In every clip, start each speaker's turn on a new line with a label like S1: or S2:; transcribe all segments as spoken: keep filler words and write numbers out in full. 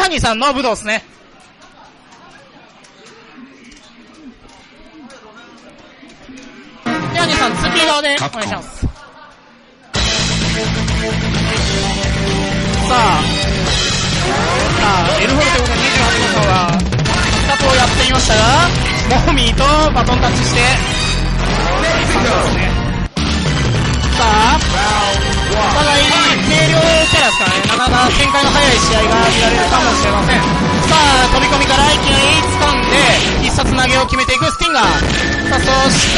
S1: ヤニさんの武道ですね。ヤニさん、ツーピー側でお願いします。さあ、さあ、エルフォルということでにじゅうはち号さんは、スタートをやってみましたが、モミーとバトンタッチして、さあ、お互いに軽量キャラですからね、なかなか展開の早い試合が見られるかもしれません。さあ、飛び込みからいきなり掴んで、必殺投げを決めていくスティンガー。さあ、そして、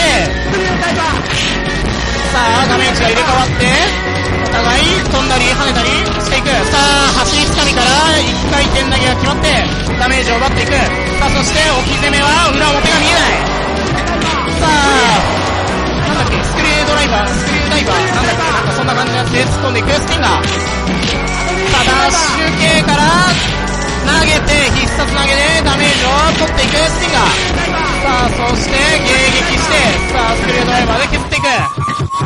S1: さあ、ダメージが入れ替わって、お互い飛んだり跳ねたりしていく。さあ、走り掴みからいっかい転投げが決まって、ダメージを奪っていく。さあ、そして置き攻めは裏表が見えない。さあ、なんだっけ、スクリュードライバー、スクリューダイバー、なんだっけ、なんかそんな感じのやつで突っ込んでいくスティンガー。さあ、ダッシュ系から投げて、必殺投げでダメージを取っていくスティンガー。さあ、そして迎撃して、さあ、スクリュードライバーで削っていく。スク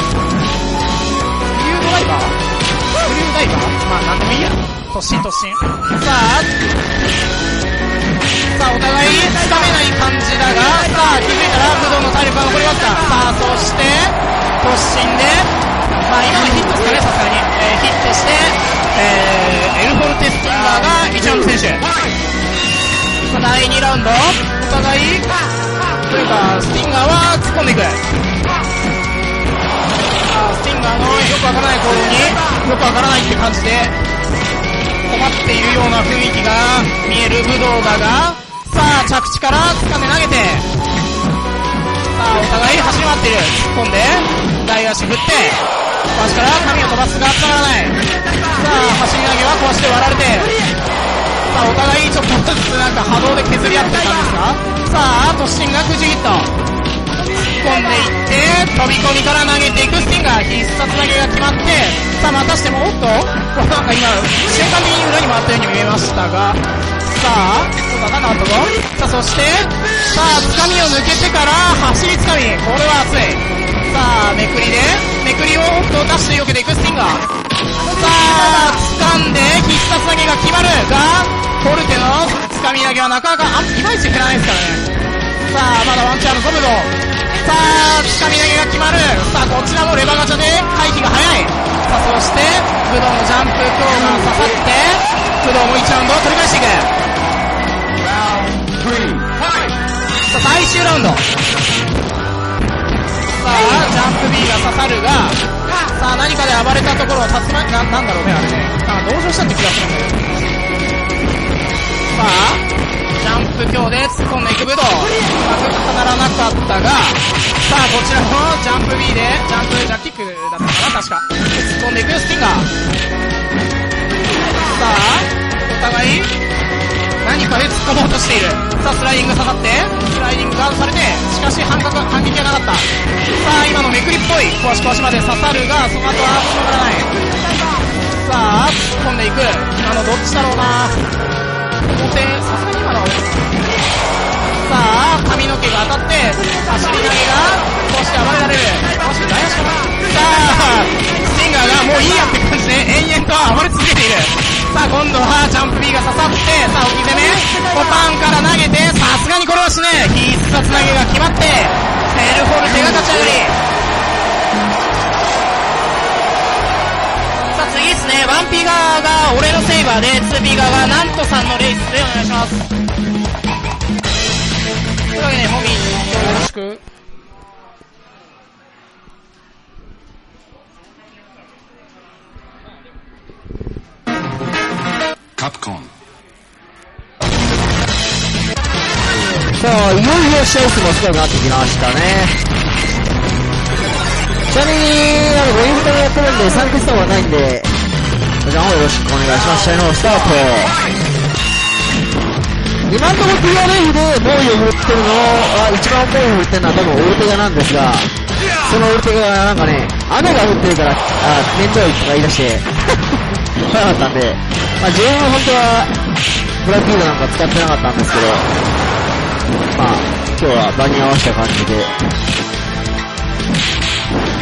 S1: リュードライバースクリューダイバーまあ、なんでもいいや。突進突進。さあ、さあ、お互いつかめない感じだが、さあ、気づいたら武道の体力が残りました。さあ、そして、突進で、まあ、今のヒットですかね、さすがに。えー、ヒットして、えー、エルフォルテスティンガーが一番の選手。さあ、だいにラウンド、お互い、というか、スティンガーは突っ込んでいく。さあ、スティンガーのよくわからない行動に、よくわからないって感じで、困っているような雰囲気が見える武道だが、さあ、着地から掴め投げて、さあ、お互い走り回っている。突っ込んで、大足振って、足から髪を飛ばすがつながらない。さあ、走り投げは壊して割られて、さあ、お互いちょっとずつなんか波動で削り合ってる感じですか。さあ、突進がくじヒット。突っ込んでいって、飛び込みから投げていくスティンガー。必殺投げが決まって、さあ、またしても、おっとなんか今、瞬間的に裏に回ったように見えましたが、さあ、ちょっと当たんなかったぞ。さあ、そして、さあ、掴みを抜けてから、走り掴み。これは熱い。さあ、めくりで、めくりをおっと出して避けていくスティンガー。さあ、掴んで、必殺投げが決まるが、フォルテの掴み投げはなかなか、あ、いまいち減らないですからね。さあ、まだワンチャンの速度。さあ、掴み投げが決まる。さあ、こちらもレバーガチャで回避が早い。さあ、そして、武道のジャンプ強が刺さって、武道もいちラウンドを取り返していく。さあ、最終ラウンド。さあ、ジャンプ B が刺さるが、さあ、何かで暴れたところを竜巻、な、なんだろうね、あれね。なんか同情したって気がするんだけど。さあ、ジャンプ強で突っ込んでいく武道。うまく重ならなかったが、さあ、こちらもジャンプ B で、ジャンプ、ジャッキックだったかな、確か。突っ込んでいくスティンガー。さあ、お互い、何かで突っ込もうとしている。さあ、スライディング刺さって、スライディングガードされて、しかし反撃は、反撃はなかった。さあ、今のめくりっぽい、壊し壊しまで刺さるが、その後はしょうがない。さあ、突っ込んでいく。今のどっちだろうな。表、さすがに今の。さあ、髪の毛が当たって、走り投げが、こうして暴れられる。もしくは大足かな。さあ、スティンガーがもういいやって感じで、延々と暴れ続けている。さあ、今度はジャンプ B が刺さって、さあ、置き攻め、コパンから投げて、さすがにこれはしねえ。必殺投げが決まって、エルフォルテが勝ち上がり。さあ、次ですね、ワンピー側が俺のセイバーで、ツーピー側がナントさんのレースでお願いします。というわけで、モミー、今日よろしく。
S2: カプコン。
S3: さあ、いよいよ試合数も少なくなってきましたね。ちなみに、あの、ごインターやってるんで、参加した方がないんで、こちらもよろしくお願いします。試合のスタート。今のところ ピーアールエフ で猛威を振るってるのは、一番猛威を振ってるのは多分オルテガなんですが、そのオルテガがなんかね、雨が降ってるから、あ、面倒いとか言い出して、来なかったんで、まあ自分は本当は、ブラックリードなんか使ってなかったんですけど、まあ、今日は場に合わせた感じで、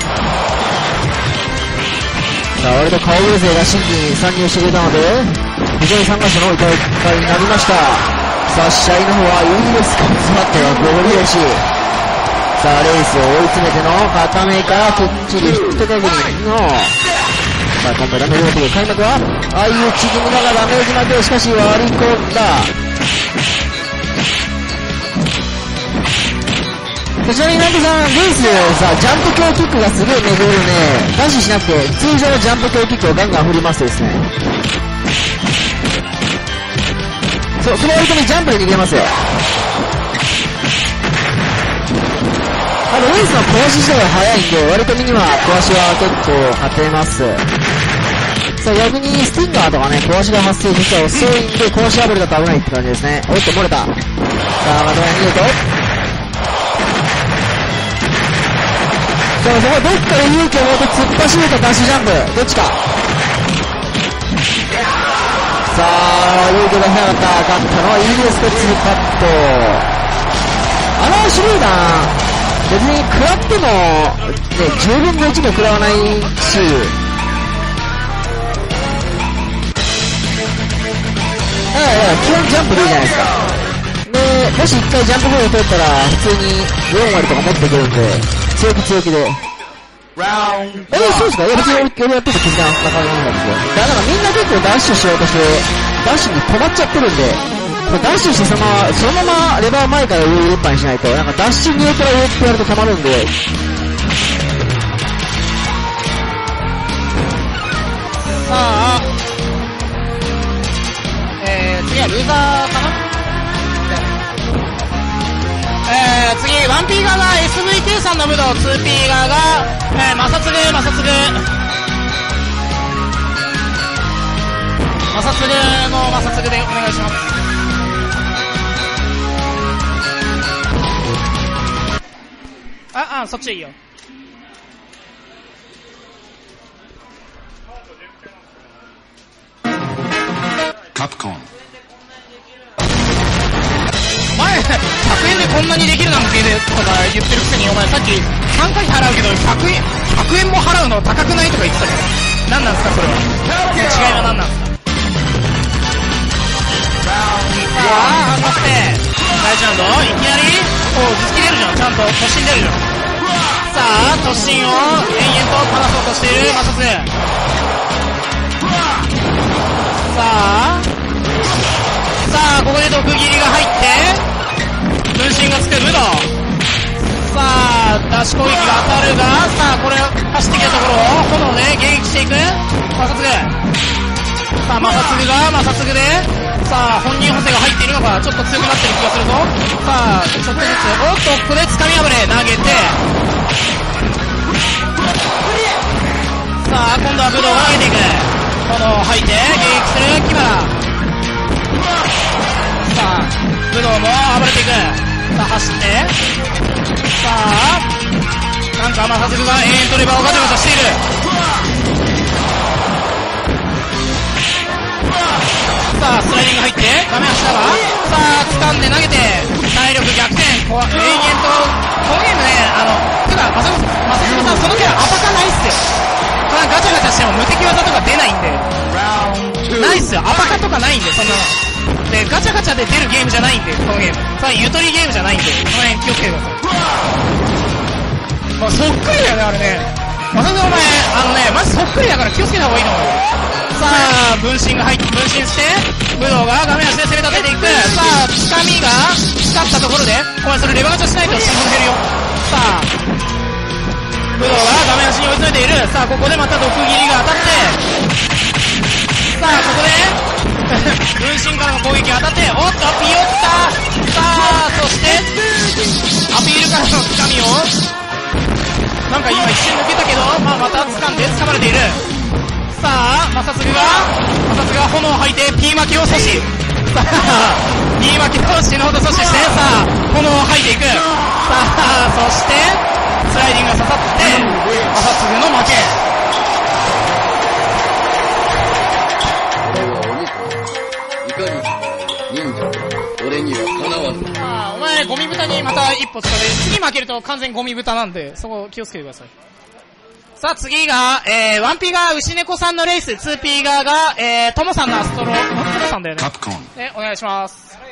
S3: さあ、割と顔ぶれ勢が新規に参入してくれたので、 非常に参加者の多い大会になりました。さあ、試合の方はユーエスカ詰まってゴリ押し。さあ、レースを追い詰めての片目からきっちりヒット確認の、さあ、今回ダメージ負け開幕は、ああいうチキムナがダメージ負けをしかし割り込んだ。ちなみにナントさん、レースでさ、ジャンプ強キックがすげえ巡るね、ダッシュしなくて、通常のジャンプ強キックをガンガン振りますとですね。そう、その割とにジャンプで逃げますよ。あの、レースの小足自体が速いんで、割とミニは小足は結構勝てます。さあ、逆にスティンガーとかね、小足が発生実は遅いんで、小足破れだと危ないって感じですね。おっと、漏れた。さあ、また逃げると。さあ、そこどっかで勇気を持って突っ走るとダッシュジャンプ。どっちか。さあ、勇気を出せなかった。勝ったのはイーグルスコッツパット。あの手榴弾、別に食らっても、ね、じゅうぶんのいちも食らわないし、いやいや、基本ジャンプでいいじゃないですか。で、もし一回ジャンプボール取ったら、普通によん割とか持っていけるんで、強気強気で。えー、そうですか？いや、別に俺、俺やってて気づかなかった感じなんですよ。だからみんな結構ダッシュしようとして、ダッシュに止まっちゃってるんで、ダッシュしてそのまま、そのままレバー前から上入れっぱにしないと、なんかダッシュ上から上ってやると止まるんで。
S1: さあ、えー、次はルーザーかな？えー、次、ワンピー 側が エスブイきゅうじゅうさん の武道、ツーピー 側が、えー、マサツグ、マサツグ。マサツグのマサツグでお願いします。あ、あ、そっちでいいよ。
S2: カプコン。
S1: お前、ひゃくえんでこんなにできるなんてとか言ってるくせに、お前さっきさんかい払うけどひゃくえん、ひゃくえんも払うの高くないとか言ってたけど、何なんすかそれは。違いは何なんすか。さあ、反発して第一ラウンド、いきなりおう、頭突き出るじゃん、ちゃんと突進出るじゃん。さあ、突進を延々と離そうとしているマサス。さあさあ、ここで毒斬りが入って分身がつく武道。さあ、ダッシュ攻撃が当たるが、さあ、これ走ってきたところを炎で迎撃していくマサツグ。さあ、マサツグがマサツグで、さあ、本人補正が入っているのか、ちょっと強くなってる気がするぞ。さあ、ちょっとずつ、おっと、ここで掴み破れ投げて、さあ、今度は武道が投げていく。炎を吐いて迎撃するキバラ。さあ、武道も暴れていく。さあ、走って、さあ、なんかマサツグが永遠とレバーをガチャガチャしている。さあ、スライディング入って画面下は、さあ、掴んで投げて体力逆転。こう永遠とこのゲームね、あのてかマサツグマサツグさん、そのキャラアタカないっすよ。ガチャガチャしても無敵技とか出ないんで、ないっすよ。アパカとかないんで、そんなので、ガチャガチャで出るゲームじゃないんで、このゲームさあ、ゆとりゲームじゃないんで、この辺気をつけてください。まあ、そっくりだよね、あれね。まさにお前、あのね、マジそっくりだから気をつけた方がいいと思うよ。さあ、分身が入って、分身して、武道が画面足で攻め立てていく。さあ、つかみが光ったところで、お前それレバーガチャしないと死んでるよ。さあ、武道が画面足に追い詰めている。さあ、ここでまた毒斬りが当たって、さあ、ここで分身からの攻撃当たって、おっと、ピヨった。さあ、そしてアピールからのつかみを、なんか今一瞬抜けたけど、まあ、また掴んで掴まれている。さあ、マサツグがマサツグが炎を吐いてピー巻きを阻止。さあ、ピー巻きを死ぬほど阻止して、さあ、炎を吐いていく。さあ、そしてスライディングが刺さってマサツグの負け。
S2: 俺にはかなわず。
S1: ああ、お前ゴミ豚にまた一歩近づいて、次負けると完全ゴミ豚なんで、そこ気をつけてください。 さあ次が、えー、ワンピが牛猫さんのレース、ツーピー側が、えー、トモさんのアストロ、トモさんだよね。
S2: カプコン。
S1: え、お願いします。